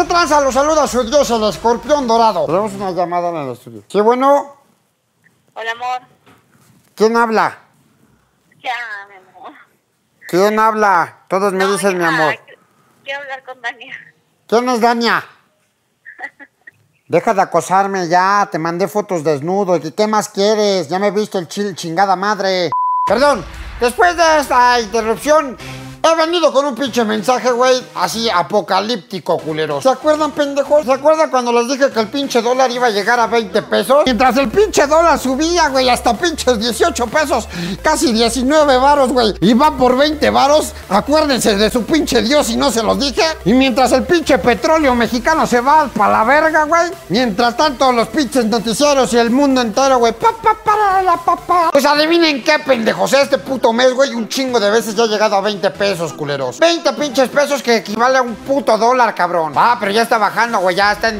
¿Qué tranza? Los saluda su dios, el escorpión dorado. Tenemos una llamada en el estudio. Sí, bueno. Hola, amor. ¿Quién habla? Ya, mi amor. ¿Quién habla? Todos me dicen mi amor. Quiero hablar con Dania. ¿Quién es Dania? Deja de acosarme ya, te mandé fotos desnudo. ¿Y qué más quieres? Ya me he visto el chingada madre. Perdón, después de esta interrupción, he venido con un pinche mensaje, güey, así apocalíptico, culeros. ¿Se acuerdan, pendejos? ¿Se acuerdan cuando les dije que el pinche dólar iba a llegar a 20 pesos? Mientras el pinche dólar subía, güey, hasta pinches 18 pesos, casi 19 varos, güey. Y va por 20 varos, acuérdense de su pinche Dios si no se los dije. Y mientras el pinche petróleo mexicano se va para la verga, güey. Mientras tanto, los pinches noticieros y el mundo entero, güey, pues adivinen qué, pendejos, este puto mes, güey, un chingo de veces ya ha llegado a 20 pesos. Culeros. 20 pinches pesos que equivale a un puto dólar, cabrón. Ah, pero ya está bajando, güey. Ya está en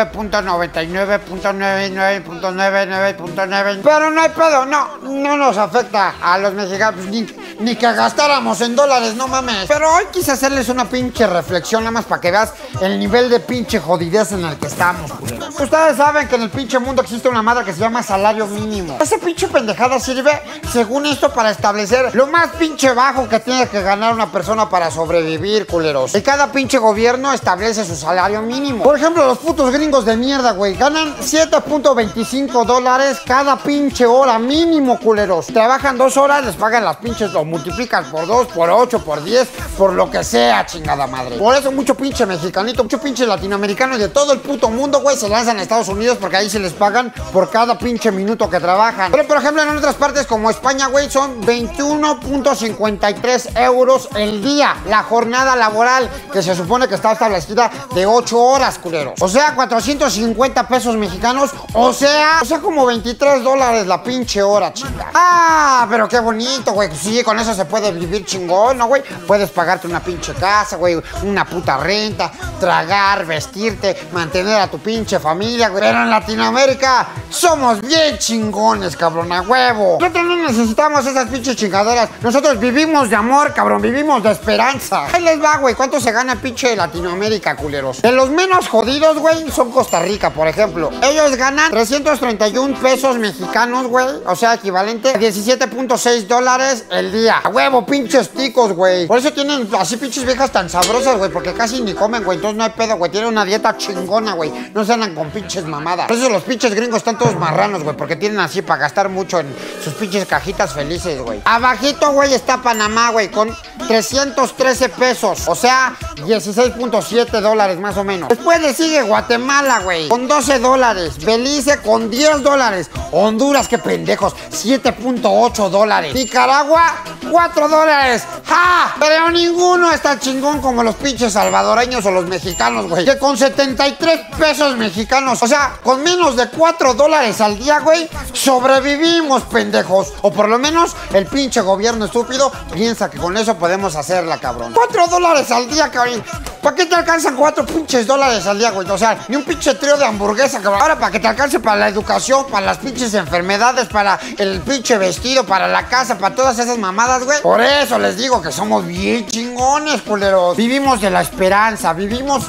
19.99.99.99.9. Pero no hay pedo, no nos afecta a los mexicanos. Ni que gastáramos en dólares, no mames. Pero hoy quise hacerles una pinche reflexión, nada más para que veas el nivel de pinche jodidez en el que estamos, culeros. Ustedes saben que en el pinche mundo existe una madre que se llama salario mínimo. Esa pinche pendejada sirve, según esto, para establecer lo más pinche bajo que tiene que ganar una persona para sobrevivir, culeros. Y cada pinche gobierno establece su salario mínimo. Por ejemplo, los putos gringos de mierda, güey, ganan 7.25 dólares cada pinche hora mínimo, culeros. Trabajan 2 horas, les pagan las pinches, lo multiplican por 2, por 8, por 10, por lo que sea, chingada madre. Por eso mucho pinche mexicanito, mucho pinche latinoamericano y de todo el puto mundo, güey, se lanzan a Estados Unidos porque ahí se les pagan por cada pinche minuto que trabajan. Pero, por ejemplo, en otras partes como España, güey, son 21.53 euros el día, la jornada laboral, que se supone que está establecida de 8 horas, culeros. O sea, 450 pesos mexicanos, o sea como 23 dólares la pinche hora, chinga. Ah, pero qué bonito, güey. Sí, con eso se puede vivir chingón, ¿no, güey? Puedes pagarte una pinche casa, güey, una puta renta, tragar, vestirte, mantener a tu pinche familia, güey. Pero en Latinoamérica somos bien chingones, cabrón, a huevo. Nosotros no necesitamos esas pinches chingaderas. Nosotros vivimos de amor, cabrón, vivimos de esperanza. Ahí les va, güey. ¿Cuánto se gana pinche Latinoamérica, culeros? De los menos jodidos, güey, son Costa Rica, por ejemplo. Ellos ganan 331 pesos mexicanos, güey. O sea, equivalente a 17.6 dólares el día. A huevo, pinches ticos, güey. Por eso tienen así pinches viejas tan sabrosas, güey. Porque casi ni comen, güey. Entonces no hay pedo, güey. Tienen una dieta chingona, güey. No se andan con pinches mamadas. Por eso los pinches gringos están todos marranos, güey. Porque tienen así para gastar mucho en sus pinches cajitas felices, güey. Abajito, güey, está Panamá, güey. Con 313 pesos, o sea, 16.7 dólares más o menos. Después le sigue Guatemala, güey, con 12 dólares. Belice con 10 dólares. Honduras, qué pendejos, 7.8 dólares. Nicaragua, 4 dólares. ¡Ja! Pero ninguno está chingón como los pinches salvadoreños o los mexicanos, güey. Que con 73 pesos mexicanos, o sea, con menos de 4 dólares al día, güey, sobrevivimos, pendejos. O por lo menos el pinche gobierno estúpido piensa que con eso podemos hacerla, cabrón. 4 dólares al día, cabrón. ¿Para qué te alcanzan 4 pinches dólares al día, güey? O sea, ni un pinche trío de hamburguesa, cabrón. Ahora, para que te alcance para la educación, para las pinches enfermedades, para el pinche vestido, para la casa, para todas esas mamadas, güey. Por eso les digo que somos bien chingones, culeros. Vivimos de la esperanza, vivimos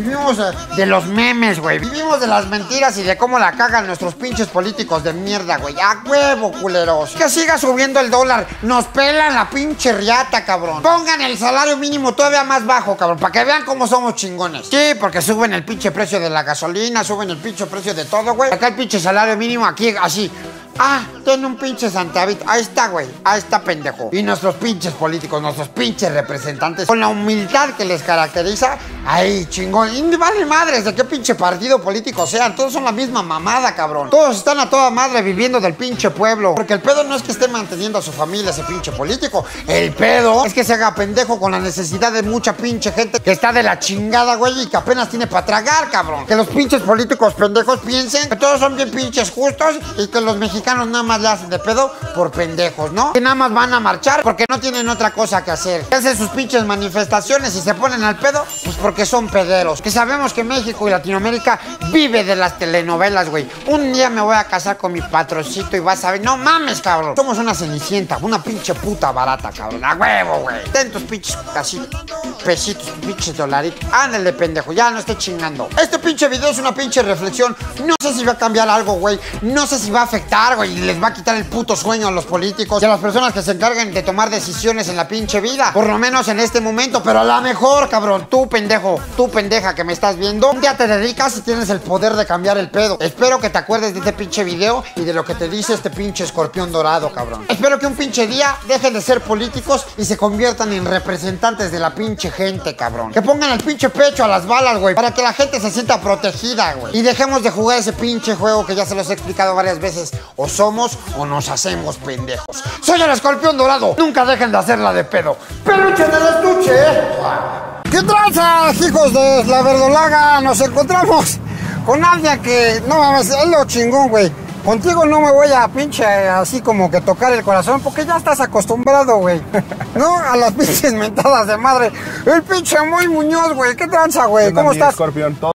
de los memes, güey. Vivimos de las mentiras y de cómo la cagan nuestros pinches políticos de mierda, güey. A huevo, culeros. Que siga subiendo el dólar. Nos pelan la pinche riata, cabrón. Pongan el salario mínimo todavía más bajo, cabrón, para que vean cómo somos chingones. Sí, porque suben el pinche precio de la gasolina, suben el pinche precio de todo, güey. Acá el pinche salario mínimo, aquí, así. Ah, ten un pinche centavito. Ahí está, güey. Ahí está, pendejo. Y nuestros pinches políticos, nuestros pinches representantes, con la humildad que les caracteriza, ahí, chingón. Y vale madres de qué pinche partido político sean. Todos son la misma mamada, cabrón. Todos están a toda madre viviendo del pinche pueblo. Porque el pedo no es que esté manteniendo a su familia ese pinche político. El pedo es que se haga pendejo con la necesidad de mucha pinche gente que está de la chingada, güey, y que apenas tiene para tragar, cabrón. Que los pinches políticos pendejos piensen que todos son bien pinches justos y que los mexicanos mexicanos nada más le hacen de pedo por pendejos, ¿no? Que nada más van a marchar porque no tienen otra cosa que hacer. Que hacen sus pinches manifestaciones y se ponen al pedo, pues porque son pederos. Que sabemos que México y Latinoamérica vive de las telenovelas, güey. Un día me voy a casar con mi patrocito y vas a ver, no mames, cabrón. Somos una cenicienta, una pinche puta barata, cabrón. A huevo, güey. Ten tus pinches así, pesitos, pinches dolaritos. Ándale, pendejo, ya no esté chingando. Este pinche video es una pinche reflexión. No sé si va a cambiar algo, güey. No sé si va a afectar, güey, y les va a quitar el puto sueño a los políticos y a las personas que se encarguen de tomar decisiones en la pinche vida. Por lo menos en este momento, pero a lo mejor, cabrón, tú pendejo, tú pendeja que me estás viendo, un día te dedicas y tienes el poder de cambiar el pedo. Espero que te acuerdes de este pinche video y de lo que te dice este pinche escorpión dorado, cabrón. Espero que un pinche día dejen de ser políticos y se conviertan en representantes de la pinche gente, cabrón. Que pongan el pinche pecho a las balas, güey, para que la gente se sienta protegida, güey. Y dejemos de jugar ese pinche juego que ya se los he explicado varias veces. O somos o nos hacemos pendejos. Soy el escorpión dorado. Nunca dejen de hacerla de pedo. ¡Peluche del estuche! ¿Qué tranza, hijos de la verdolaga? Nos encontramos con alguien que, no mames, es lo chingón, güey. Contigo no me voy a pinche así como que tocar el corazón porque ya estás acostumbrado, güey. ¿No? A las pinches mentadas de madre. El pinche Moy Muñoz, güey. ¿Qué tranza, güey? ¿Cómo estás? Escorpión, todo